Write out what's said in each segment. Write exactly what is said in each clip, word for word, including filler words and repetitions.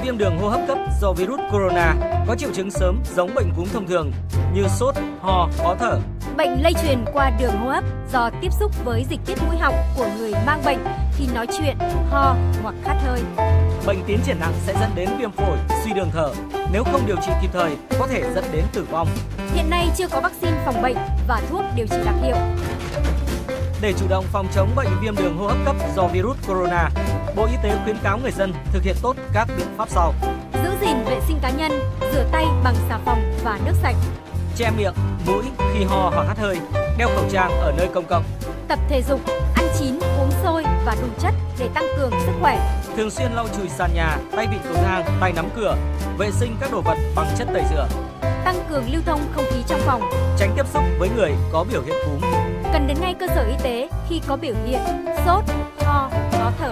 viêm đường hô hấp cấp do virus corona có triệu chứng sớm giống bệnh cúm thông thường như sốt, ho, khó thở. Bệnh lây truyền qua đường hô hấp do tiếp xúc với dịch tiết mũi họng của người mang bệnh khi nói chuyện, ho hoặc hắt hơi. Bệnh tiến triển nặng sẽ dẫn đến viêm phổi, suy đường thở. Nếu không điều trị kịp thời, có thể dẫn đến tử vong. Hiện nay chưa có vaccine phòng bệnh và thuốc điều trị đặc hiệu. Để chủ động phòng chống bệnh viêm đường hô hấp cấp do virus corona, Bộ Y tế khuyến cáo người dân thực hiện tốt các biện pháp sau. Giữ gìn vệ sinh cá nhân, rửa tay bằng xà phòng và nước sạch. Che miệng, mũi khi ho hoặc hắt hơi, đeo khẩu trang ở nơi công cộng. Tập thể dục, ăn chín, uống sôi và đủ chất để tăng cường sức khỏe. Thường xuyên lau chùi sàn nhà, tay vịn cầu thang, tay nắm cửa, vệ sinh các đồ vật bằng chất tẩy rửa. Tăng cường lưu thông không khí trong phòng. Tránh tiếp xúc với người có biểu hiện cúm. Cần đến ngay cơ sở y tế khi có biểu hiện sốt, ho, khó thở.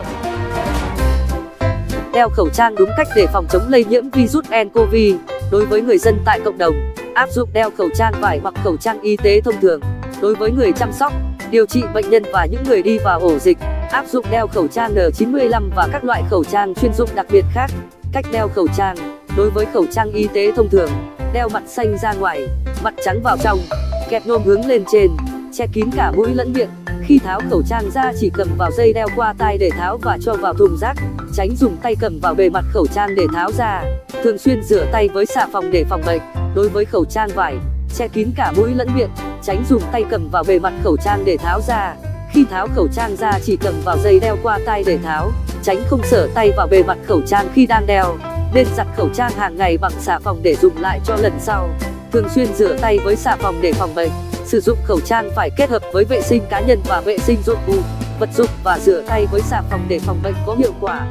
Đeo khẩu trang đúng cách để phòng chống lây nhiễm virus en cô vê. Đối với người dân tại cộng đồng, áp dụng đeo khẩu trang vải hoặc khẩu trang y tế thông thường. Đối với người chăm sóc, điều trị bệnh nhân và những người đi vào ổ dịch, áp dụng đeo khẩu trang N chín mươi lăm và các loại khẩu trang chuyên dụng đặc biệt khác. Cách đeo khẩu trang: đối với khẩu trang y tế thông thường, đeo mặt xanh ra ngoài, mặt trắng vào trong, kẹp nhôm hướng lên trên, che kín cả mũi lẫn miệng. Khi tháo khẩu trang ra chỉ cầm vào dây đeo qua tai để tháo và cho vào thùng rác. Tránh dùng tay cầm vào bề mặt khẩu trang để tháo ra. Thường xuyên rửa tay với xà phòng để phòng bệnh. Đối với khẩu trang vải, che kín cả mũi lẫn miệng. Tránh dùng tay cầm vào bề mặt khẩu trang để tháo ra. Khi tháo khẩu trang ra chỉ cầm vào dây đeo qua tai để tháo. Tránh không xở tay vào bề mặt khẩu trang khi đang đeo. Nên giặt khẩu trang hàng ngày bằng xà phòng để dùng lại cho lần sau. Thường xuyên rửa tay với xà phòng để phòng bệnh. Sử dụng khẩu trang phải kết hợp với vệ sinh cá nhân và vệ sinh dụng cụ, vật dụng và rửa tay với xà phòng để phòng bệnh có hiệu quả.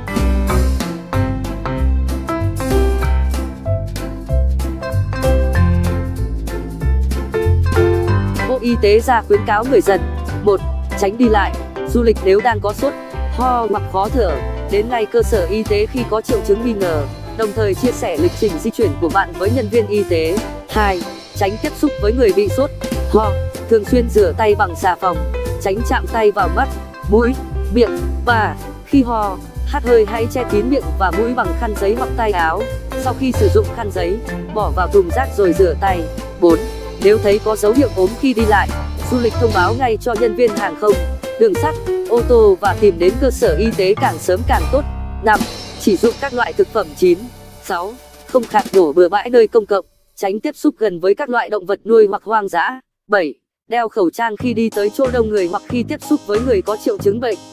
Bộ Y tế ra khuyến cáo người dân: một. Tránh đi lại, du lịch nếu đang có sốt, ho hoặc khó thở. Đến ngay cơ sở y tế khi có triệu chứng nghi ngờ, đồng thời chia sẻ lịch trình di chuyển của bạn với nhân viên y tế. hai. Tránh tiếp xúc với người bị sốt, ho. Thường xuyên rửa tay bằng xà phòng, tránh chạm tay vào mắt, mũi, miệng. Và khi ho, hắt hơi hãy che kín miệng và mũi bằng khăn giấy hoặc tay áo. Sau khi sử dụng khăn giấy, bỏ vào thùng rác rồi rửa tay. bốn. Nếu thấy có dấu hiệu ốm khi đi lại, du lịch thông báo ngay cho nhân viên hàng không, đường sắt, ô tô và tìm đến cơ sở y tế càng sớm càng tốt. năm. Chỉ dùng các loại thực phẩm chín. sáu. Không khạc đổ bừa bãi nơi công cộng, tránh tiếp xúc gần với các loại động vật nuôi hoặc hoang dã. bảy. Đeo khẩu trang khi đi tới chỗ đông người hoặc khi tiếp xúc với người có triệu chứng bệnh.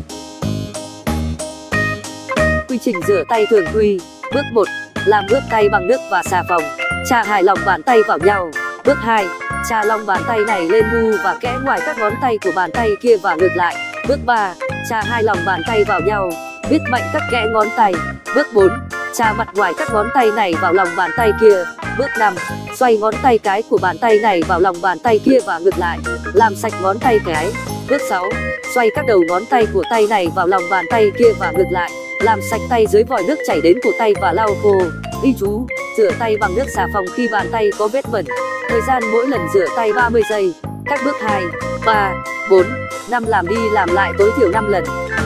Quy trình rửa tay thường quy. Bước một. Làm ướt tay bằng nước và xà phòng. Chà hai lòng bàn tay vào nhau. Bước hai. Chà lòng bàn tay này lên mu và kẽ ngoài các ngón tay của bàn tay kia và ngược lại. Bước ba. Chà hai lòng bàn tay vào nhau, bít mạnh các kẽ ngón tay. Bước bốn. Chà mặt ngoài các ngón tay này vào lòng bàn tay kia. Bước năm. Xoay ngón tay cái của bàn tay này vào lòng bàn tay kia và ngược lại, làm sạch ngón tay cái. Bước sáu. Xoay các đầu ngón tay của tay này vào lòng bàn tay kia và ngược lại, làm sạch tay dưới vòi nước chảy đến cổ tay và lau khô. Ghi chú: rửa tay bằng nước xà phòng khi bàn tay có vết bẩn. Thời gian mỗi lần rửa tay ba mươi giây. Các bước hai, ba, bốn, năm làm đi làm lại tối thiểu năm lần.